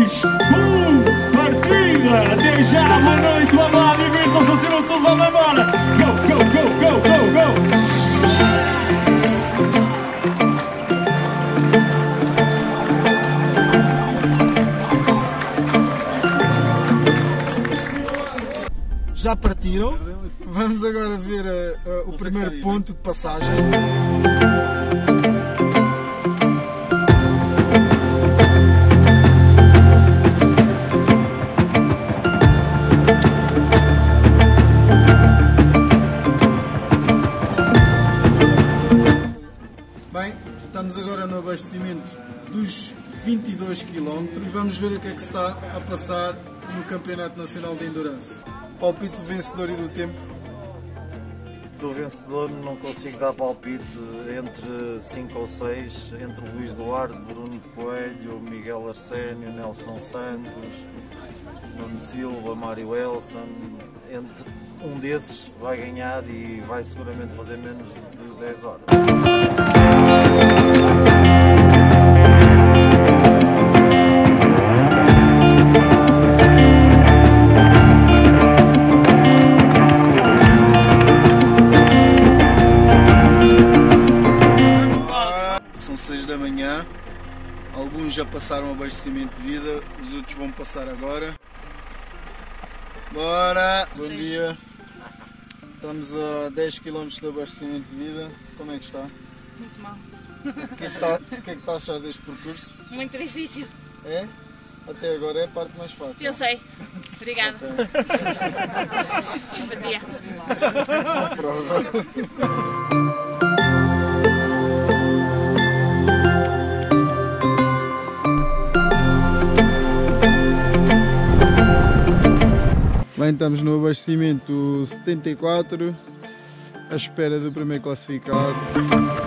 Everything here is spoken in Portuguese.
2, 1, partida! Até já, boa noite, vamos lá, divirtam-se acima de tudo, vamos embora! Go, go, go, go, go, go! Já partiram? Vamos agora ver o primeiro ponto de passagem. Bem, estamos agora no abastecimento dos 22 km e vamos ver o que é que se está a passar no Campeonato Nacional de Endurance. Palpite do vencedor e do tempo? Do vencedor não consigo dar palpite, entre 5 ou 6, entre Luís Duarte, Bruno Coelho, Miguel Arsénio, Nelson Santos, Nuno Silva, Mário Elson, entre um desses vai ganhar e vai seguramente fazer menos de 10 horas. São 6 da manhã, alguns já passaram o abastecimento de vida, os outros vão passar agora. Bora! Bom dia! Estamos a 10 km de abastecimento de vida, como é que está? Muito mal. O que é que está a achar deste percurso? Muito difícil. É? Até agora é a parte mais fácil. Eu sei. Obrigada. Okay. Simpatia. Bem, estamos no abastecimento 74, à espera do primeiro classificado.